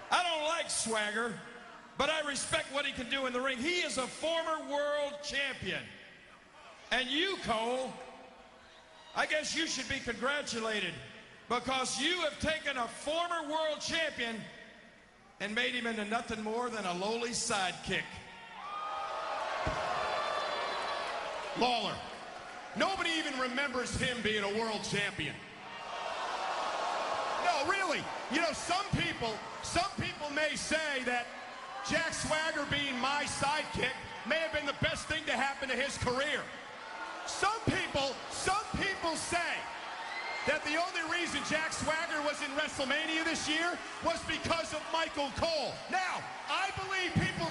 I don't like Swagger, but I respect what he can do in the ring. He is a former world champion. And you, Cole, I guess you should be congratulated because you have taken a former world champion and made him into nothing more than a lowly sidekick. Lawler, nobody even remembers him being a world champion. No, really. You know, some people may say that Jack Swagger being my sidekick may have been the best thing to happen to his career. Some people say that the only reason Jack Swagger was in WrestleMania this year was because of Michael Cole. Now, I believe people...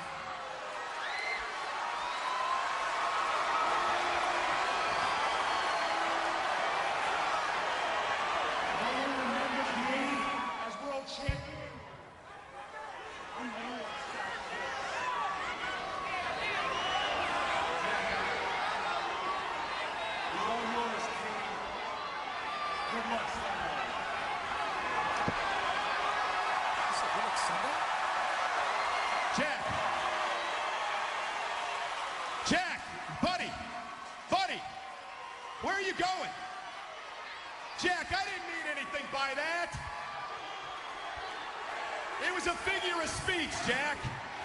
Jack, buddy, where are you going? Jack, I didn't mean anything by that. It was a figure of speech, Jack.